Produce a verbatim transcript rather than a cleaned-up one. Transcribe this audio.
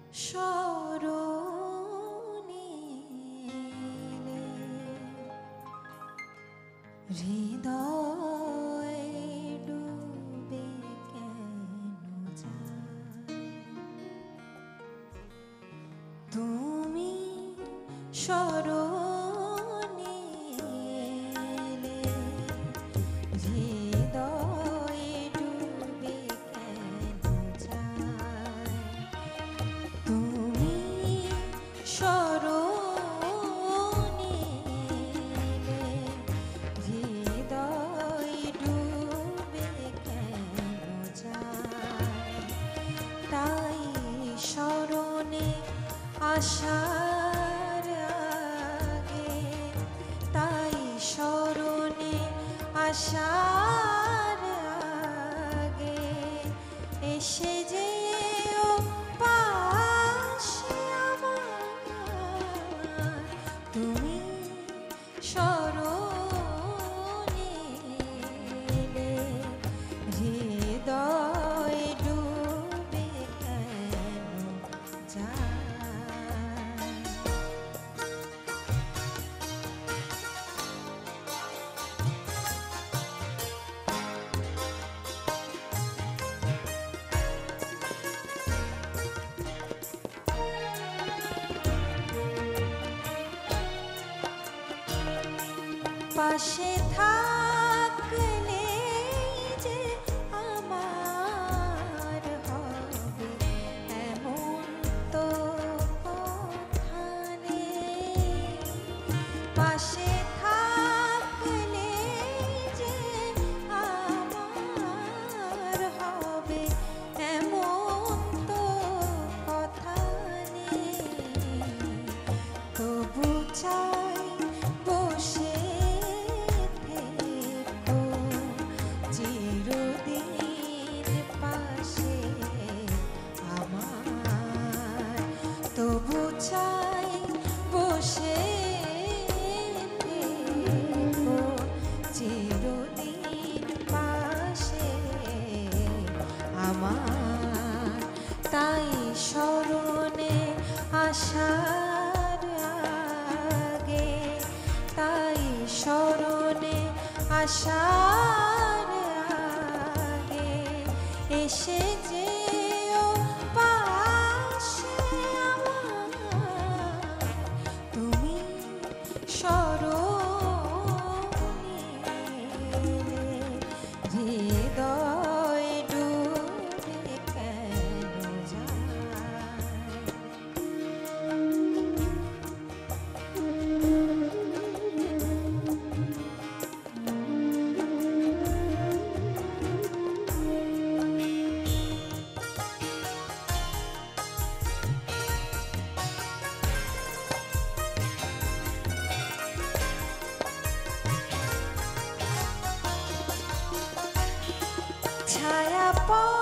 স্মরণে হৃদয় ডুবে কেন যায় তুমি স্মরণে হৃদয় ডুবে কেন যায় তুমি স্মরণে হৃদয় ডুবে কেন যায় তাই স্মরণে আসার আগে তাই স্মরণে আসার আগে এসে যেও পাশে আমার তুমি স্মরণে হৃদয় ডুবে কেন যায় পাশে থাকলে যে আমার হবে এমন তো কথা নেই পাশে থাকলে যে আমার হবে এমন তো কথা নেই তবু চাই বসে তবু চাই বসে থেকো চিরদিন পাশে আমার তাই স্মরণে আসার আগে তাই স্মরণে আসার আগে এসে যেও পাশে তুমি স্মরণে হৃদয় ডুবে কেন যায় ছায়া